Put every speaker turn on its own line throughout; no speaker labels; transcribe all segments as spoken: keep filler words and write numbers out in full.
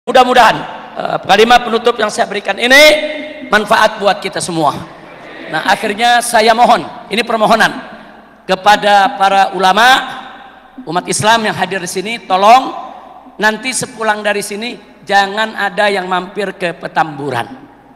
Mudah-mudahan uh, kalimat penutup yang saya berikan ini manfaat buat kita semua. Nah, akhirnya saya mohon, ini permohonan kepada para ulama umat Islam yang hadir di sini, tolong nanti sepulang dari sini jangan ada yang mampir ke Petamburan.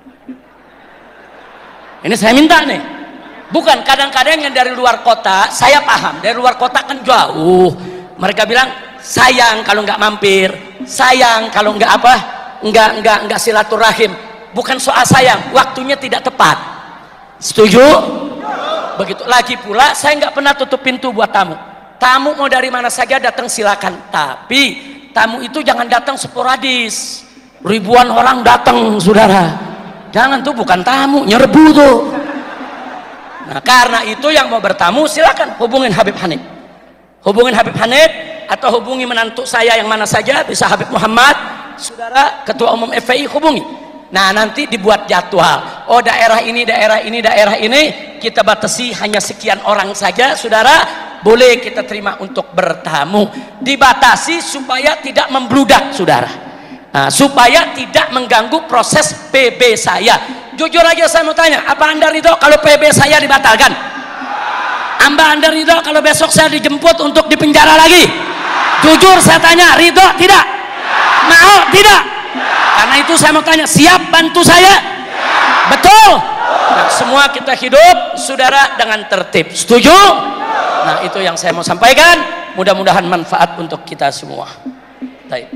Ini saya minta nih. Bukan, kadang-kadang yang dari luar kota, saya paham, dari luar kota kan jauh. Mereka bilang sayang kalau nggak mampir, sayang kalau nggak apa, nggak nggak nggak silaturahim. Bukan soal sayang, waktunya tidak tepat. Setuju? Begitu. Lagi pula saya nggak pernah tutup pintu buat tamu. Tamu mau dari mana saja datang silakan. Tapi tamu itu jangan datang sporadis. Ribuan orang datang, saudara. Jangan, tuh bukan tamu, nyerbu tuh. Nah, karena itu yang mau bertamu silakan hubungin Habib Hanif. Hubungin Habib Hanif atau hubungi menantu saya yang mana saja, bisa Habib Muhammad, saudara ketua umum F P I hubungi. Nah, nanti dibuat jadwal. Oh, daerah ini, daerah ini, daerah ini kita batasi hanya sekian orang saja, saudara. Boleh kita terima untuk bertamu. Dibatasi supaya tidak membludak, saudara. Nah, supaya tidak mengganggu proses P B saya. Jujur aja saya mau tanya, apa Anda ridho kalau P B saya dibatalkan? Amba Anda ridho kalau besok saya dijemput untuk dipenjara lagi? Jujur saya tanya, ridho tidak? Mau tidak? Karena itu saya mau tanya, siap bantu saya? Betul? Nah, semua kita hidup, saudara, dengan tertib. Setuju? Nah, itu yang saya mau sampaikan. Mudah-mudahan manfaat untuk kita semua. Baik.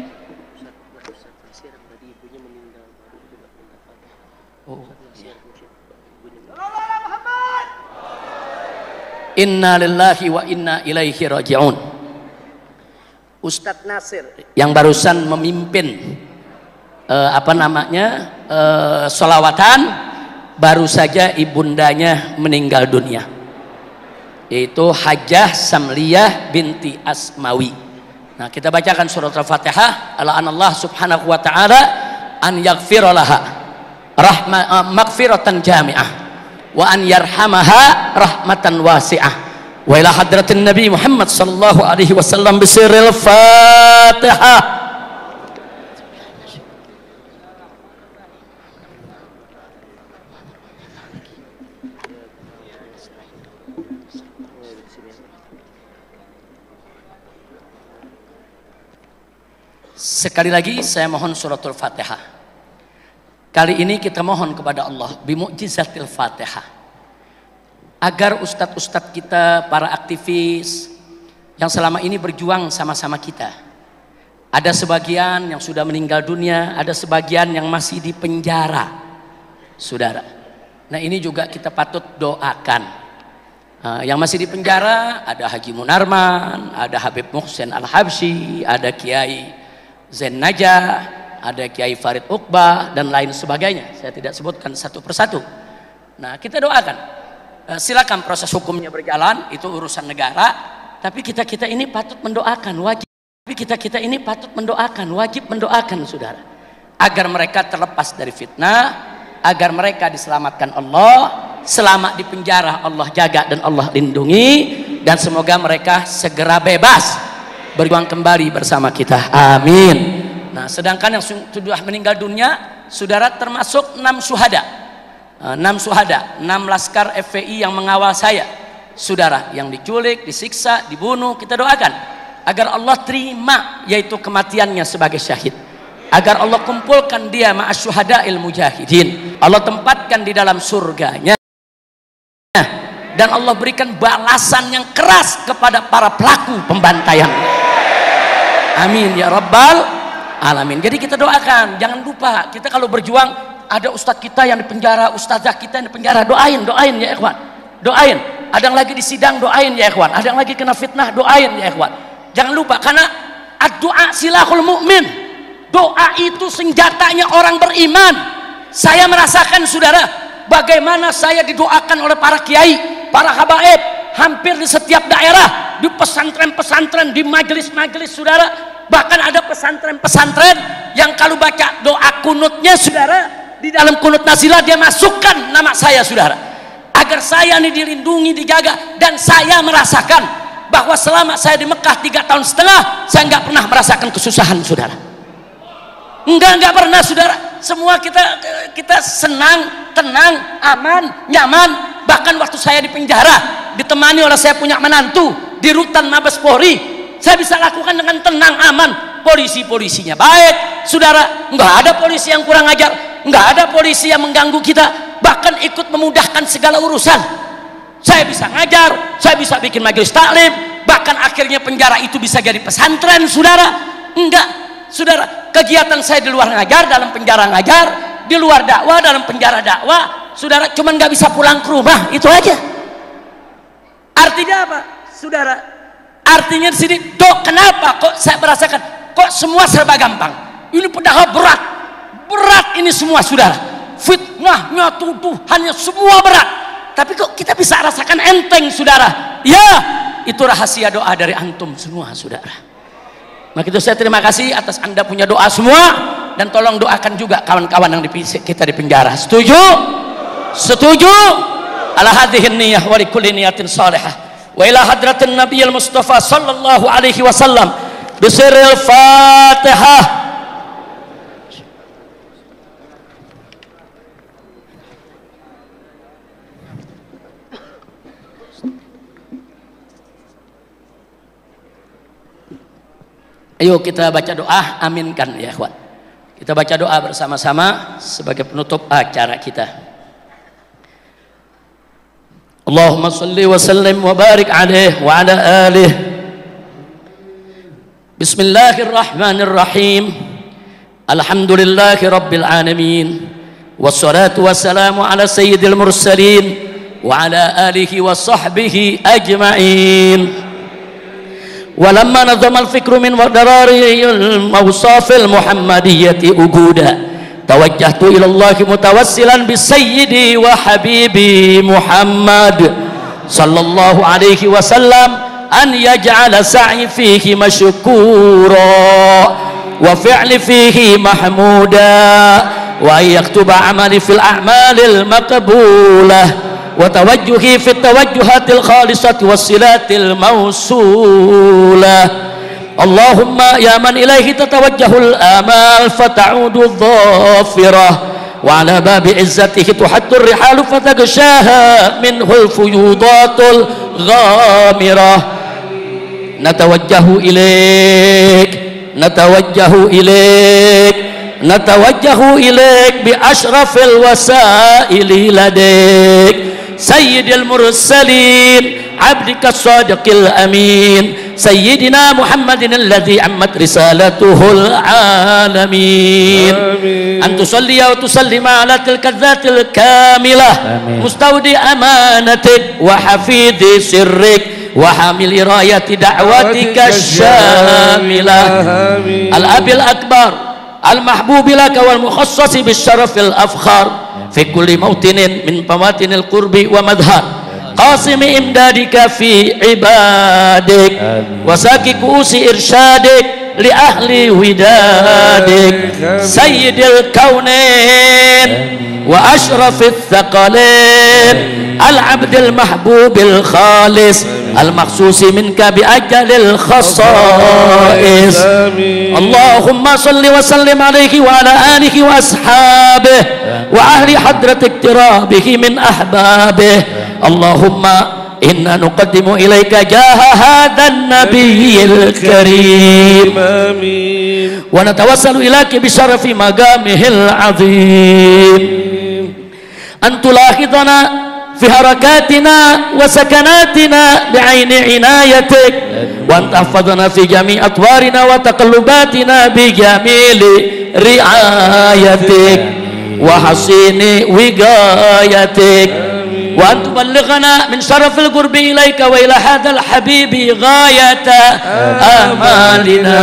Inna lillahi wa inna ilaihi raji'un. Ustadz Nasir yang barusan memimpin Uh, apa namanya uh, sholawatan, baru saja ibundanya meninggal dunia, yaitu Hajjah Samliyah binti Asmawi. Nah, kita bacakan surat Al-Fatihah. Allah subhanahu wa ta'ala an yaghfira laha rahma uh, maghfiratan jami'ah wa an yarhamaha rahmatan wasi'ah wa ila hadratin Nabi Muhammad sallallahu alaihi wasallam bisirril Fatihah. Sekali lagi saya mohon suratul Fatihah. Kali ini kita mohon kepada Allah bimu'jizatil Fatihah, agar ustadz-ustadz kita, para aktivis yang selama ini berjuang sama-sama kita, ada sebagian yang sudah meninggal dunia, ada sebagian yang masih di penjara, saudara. Nah, ini juga kita patut doakan. Uh, yang masih di penjara ada Haji Munarman, ada Habib Muhsin Al-Habsyi, ada Kiai Zain Najah, ada Kiai Farid Uqbah dan lain sebagainya. Saya tidak sebutkan satu persatu. Nah, kita doakan. E, silakan proses hukumnya berjalan, itu urusan negara. Tapi kita kita ini patut mendoakan, wajib. Tapi kita kita ini patut mendoakan, wajib mendoakan, saudara, agar mereka terlepas dari fitnah, agar mereka diselamatkan Allah, selama di penjara Allah jaga dan Allah lindungi, dan semoga mereka segera bebas, berjuang kembali bersama kita. Amin. Nah, sedangkan yang sudah meninggal dunia, saudara, termasuk enam syuhada, enam syuhada, enam laskar F P I yang mengawal saya, saudara, yang diculik, disiksa, dibunuh. Kita doakan agar Allah terima yaitu kematiannya sebagai syahid, agar Allah kumpulkan dia ma'as syuhada'il mujahidin, Allah tempatkan di dalam surganya, dan Allah berikan balasan yang keras kepada para pelaku pembantaian. Amin ya rabbal alamin. Jadi kita doakan, jangan lupa kita kalau berjuang, ada ustadz kita yang di penjara, ustazah kita yang di penjara, doain, doain ya ikhwan, doain. Ada yang lagi di sidang, doain ya ikhwan. Ada yang lagi kena fitnah, doain ya ikhwan. Jangan lupa, karena ad-du'a silahul mu'min, doa itu senjatanya orang beriman. Saya merasakan, saudara, bagaimana saya didoakan oleh para kiai, para habaib, hampir di setiap daerah, di pesantren-pesantren, di majelis-majelis, saudara. Bahkan ada pesantren-pesantren yang kalau baca doa kunutnya, saudara, di dalam kunut nazilah dia masukkan nama saya, saudara, agar saya ini dilindungi, dijaga. Dan saya merasakan bahwa selama saya di Mekah tiga tahun setengah, saya nggak pernah merasakan kesusahan, saudara. Enggak, enggak pernah saudara. Semua kita kita senang, tenang, aman, nyaman. Bahkan waktu saya di penjara, ditemani oleh saya punya menantu di rutan Mabes Polri, saya bisa lakukan dengan tenang, aman. Polisi-polisinya baik, saudara. Enggak ada polisi yang kurang ajar, enggak ada polisi yang mengganggu kita, bahkan ikut memudahkan segala urusan. Saya bisa ngajar, saya bisa bikin majelis taklim, bahkan akhirnya penjara itu bisa jadi pesantren, saudara. Enggak, saudara, kegiatan saya di luar ngajar, dalam penjara ngajar, di luar dakwah, dalam penjara dakwah, saudara. Cuman nggak bisa pulang ke rumah, itu aja. Artinya apa, saudara? Artinya di sini, dok, kenapa kok saya merasakan kok semua serba gampang? Ini padahal berat, berat ini semua, saudara. Fitnahnya, tuduhannya, semua berat. Tapi kok kita bisa rasakan enteng, saudara? Ya, itu rahasia doa dari antum semua, saudara. Maka itu saya terima kasih atas Anda punya doa semua, dan tolong doakan juga kawan-kawan yang di, kita di penjara. Setuju? Setuju? Ala hadhihi niyah wa likulli niyatin salihah. Wa ila hadratin Nabiyil Mustafa sallallahu alaihi wasallam bisirril Fatihah. Ayo kita baca doa, aminkan ya ikhwan. Kita baca doa bersama-sama sebagai penutup acara kita. Allahumma salli wa sallim wa barik alaihi wa ala alihi. Bismillahirrahmanirrahim. Alhamdulillahi rabbil alamin. Wassalatu wassalamu ala sayyidil mursalin wa ala alihi wa sahbihi ajma'in. ولما نظم الفكر من ضراري الموصاف المحمدية أجودا توجهت إلى الله متوسلا بسيدي وحبيبي محمد صلى الله عليه وسلم أن يجعل سعي فيه مشكورا وفعل فيه محمودا وأن يكتب عملي في الأعمال المقبولة وتوجهي في التوجهات الخالصة والصلات الموصولة. اللهم يا من إليه تتوجه الآمال فتعود الظافرة وعلى باب عزته تحد الرحال فتغشاها منه الفيوضات الغامرة. نتوجه إليك نتوجه إليك نتوجه إليك بأشرف الوسائل لديك سيد المرسلين عبدك الصادق الأمين سيدنا محمد الذي عمت رسالته العالمين. آمين. أن تصلي وتسلم على تلك الذات الكاملة مستودع أمانتك وحفيظ سرك وحامل راية دعوتك الشاملة. الأب الأكبر المحبوب لك والمخصص بالشرف الأفخار في كل موطن من مواطن القرب ومظهر قاسم إمدادك في عبادك وساكي كؤوس إرشادك لأهل ودادك سيد الكونين وأشرف الثقلين العبد المحبوب الخالص المخصوص منك بأجل الخصائص. اللهم صل وسلم عليه وعلى آله وأصحابه وأهل حضرة اقترابه من أحبابه. اللهم إنا نقدم إليك جاه هذا النبي الكريم ونتوسل إليك بشرف مقامه العظيم أن تلاحظنا في حركاتنا وسكناتنا بعين عنايتك وأن تحفظنا في جميع أطوارنا وتقلباتنا بجميل رعايتك وحسين وقايتك وأن تبلغنا من شرف القرب إليك وإلى هذا الحبيب غاية آمالنا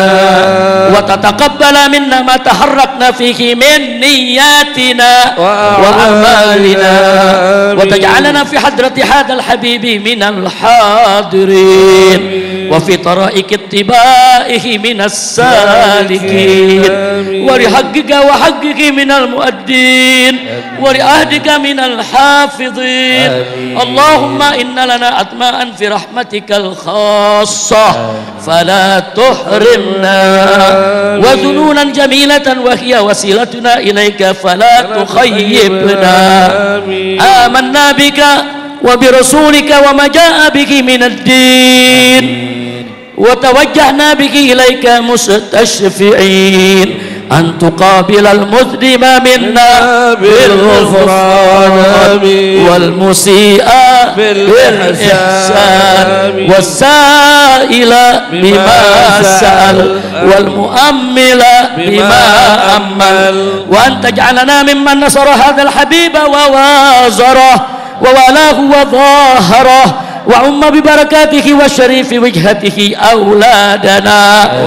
وتتقبل منا ما تحركنا فيه من نياتنا وأعمالنا وتجعلنا في حضرة هذا الحبيب من الحاضرين وفي طرائق اتباعه من السالكين ولحقك وحقك من المؤدين ولعهدك من الحافظين اللهم إن لنا أطماعا في رحمتك الخاصة فلا تحرمنا وذنونا جميلة وهي وسيلتنا إليك فلا تخيبنا آمنا بك وبرسولك وما جاء به من الدين وتوجهنا به إليك مستشفعين أن تقابل المذنب منا بالغفران والمسيء بالإحسان والسائل بما سأل والمؤمل بما أمل وأن تجعلنا ممن نصر هذا الحبيب ووازره ووالاه وظاهره وعم ببركاته وشريف وجهته أولادنا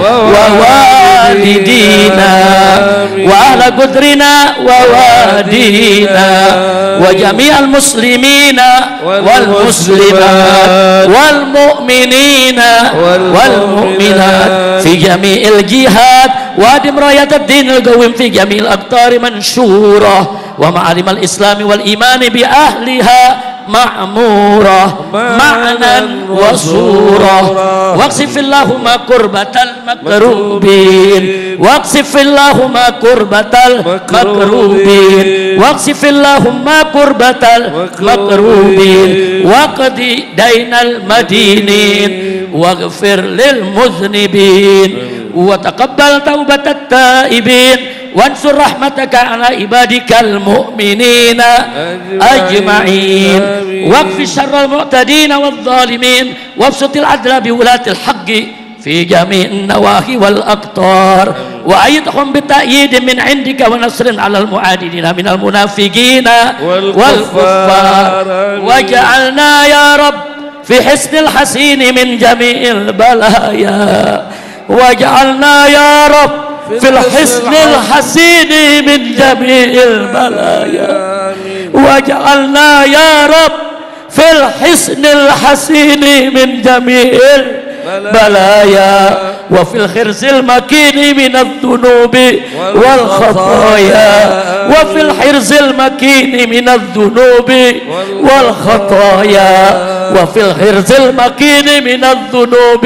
ووالدينا وأهل قدرنا ووادينا وجميع المسلمين والمسلمات والمؤمنين والمؤمنات في جميع الجهات وادم راية الدين القويم في جميع الأقطار منشورة ومعالم الإسلام والإيمان بأهلها معمورة معنى وصورة واقصف اللهم كربة المكروبين واقصف اللهم كربة المكروبين واقصف اللهم كربة المكروبين واقضي دين المدينين واغفر للمذنبين وتقبل توبة التائبين وانصر رحمتك على عبادك المؤمنين أجمعين واكف شر المعتدين والظالمين وابسط العدل بولاة الحق في جميع النواحي والأقطار وأيدهم بتأييد من عندك ونصر على المعاندين من المنافقين والكفار واجعلنا يا رب في حسن الحسين من جميع البلايا واجعلنا يا رب في الحسن الحسين من جميع البلايا واجعلنا يا رب في الحسن الحسين من جميع البلايا وفي الخرز المكين من الذنوب والخطايا وفي الحرز المكين من الذنوب والخطايا وفي الحرز المكين من الذنوب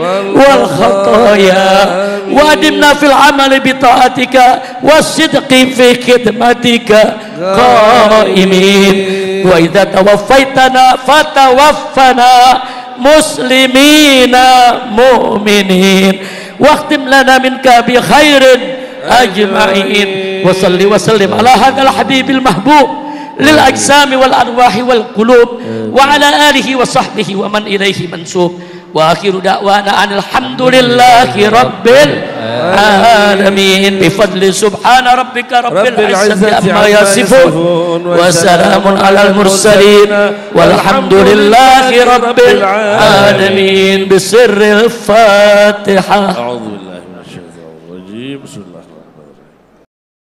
والخطايا وأدمنا في العمل بطاعتك والصدق في خدمتك قائمين وإذا توفيتنا فتوفنا مسلمين مؤمنين واختم لنا منك بخير أجمعين وصل وسلم على هذا الحبيب المحبوب للأجسام والأرواح والقلوب وعلى آله وصحبه ومن إليه منسوب وآخر دعوانا أن الحمد لله رب العالمين بفضل سبحان ربك رب, رب العزة عما يصفون وسلام على المرسلين والحمد لله رب العالمين بسر الفاتحة. أعوذ بالله من الشيطان الرجيم. بسم الله.